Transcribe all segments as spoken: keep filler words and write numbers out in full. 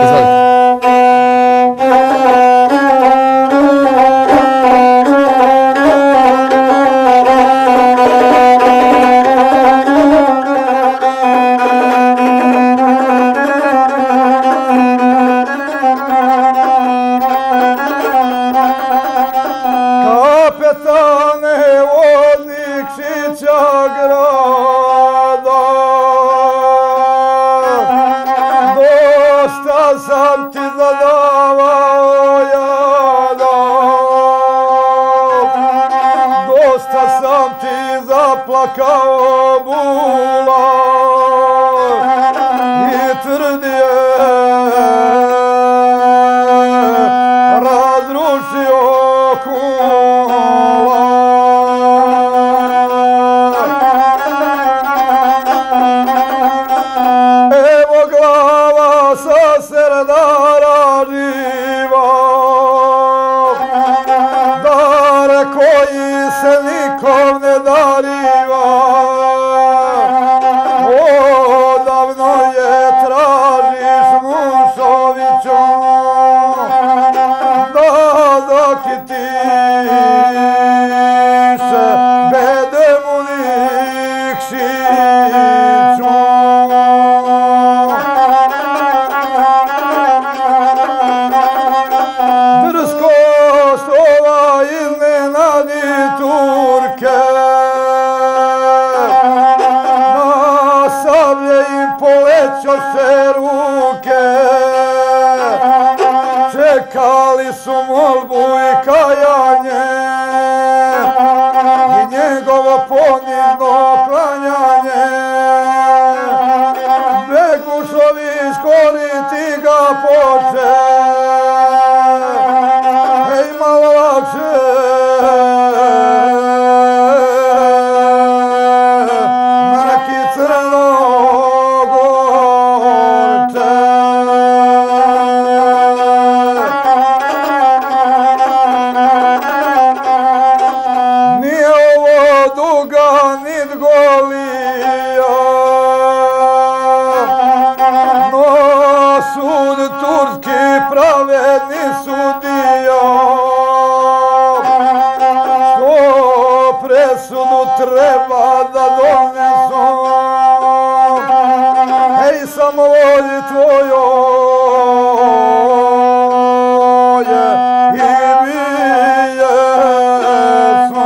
Kao bula i tvrdije razrušio kula. Evo glava sa serdara živa, dar koji se nikom ne dariva. Odavno je tražiš Mušoviću, da zakitiše bedemu Nikšiću. Drskost ova iznenadi Turke, polećoše ruke, čekali su molbu i kajanje i njegovo ponizno klanjanje. Begušović koriti ga poče, ej malo lakše, mrki crno. Pravedni sudija, što presudu treba da donesu, ej samovolji tvojoj i bije smo.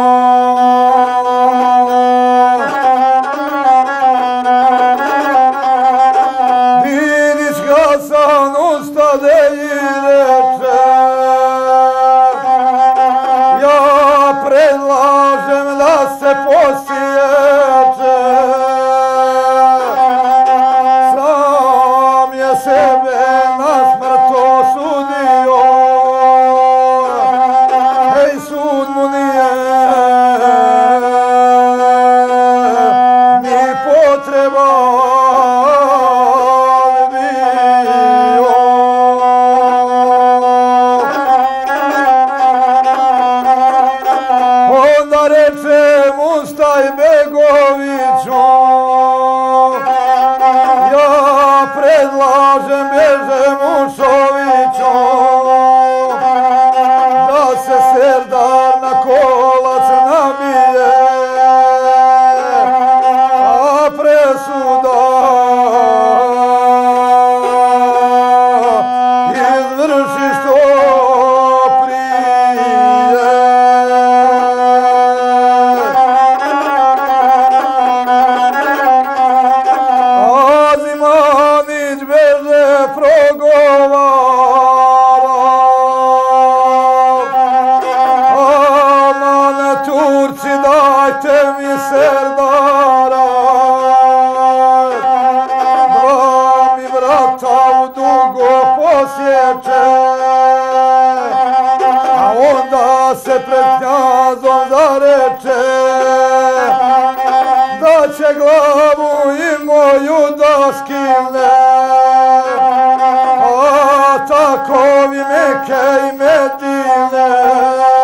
Vidiš Hasan ustade i reče, ja predlažem da se posjeće. Sam je sebe na smrt osudio, ej sud mu nije ni potreban. Ustaj Begoviću, ja predlažem bježe Mušoviću, da se serdar na kolac nabije, a presuda izvrši što dajte mi serdara, dva mi vrata u dugo posjeće, a onda se pred knjazom zareče, da će glavu i moju da skine, a takovi Mekke i Medine.